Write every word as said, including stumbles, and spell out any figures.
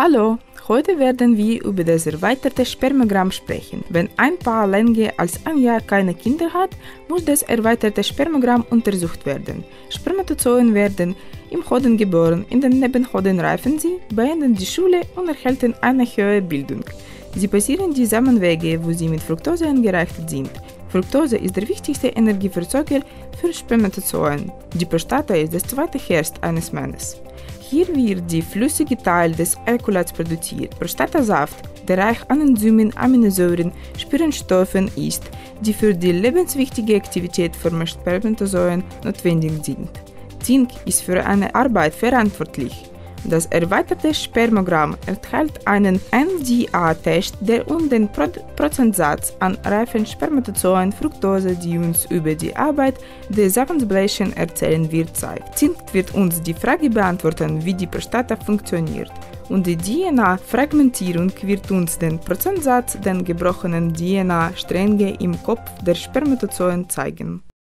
Hallo, heute werden wir über das erweiterte Spermagramm sprechen. Wenn ein Paar länger als ein Jahr keine Kinder hat, muss das erweiterte Spermagramm untersucht werden. Spermatozoen werden im Hoden geboren, in den Nebenhoden reifen sie, beenden die Schule und erhalten eine höhere Bildung. Sie passieren die Samenwege, wo sie mit Fructose angereichert sind. Fructose ist der wichtigste Energieversorger für Spermatozoen. Die Prostata ist das zweite Herz eines Mannes. Hier wird der flüssige Teil des Ejakulats produziert. Prostatasaft, der reich an Enzymen, Aminosäuren, Spurenstoffen ist, die für die lebenswichtige Aktivität von Spermatozoen notwendig sind. Zink ist für eine Arbeit verantwortlich. Das erweiterte Spermagramm enthält einen M D A-Test, der uns den Pro- Prozentsatz an reifen Spermatozoen Fructose, die uns über die Arbeit des Samensbläschen erzählen wird, zeigt. Zink wird uns die Frage beantworten, wie die Prostata funktioniert. Und die D N A-Fragmentierung wird uns den Prozentsatz der gebrochenen D N A-Stränge im Kopf der Spermatozoen zeigen.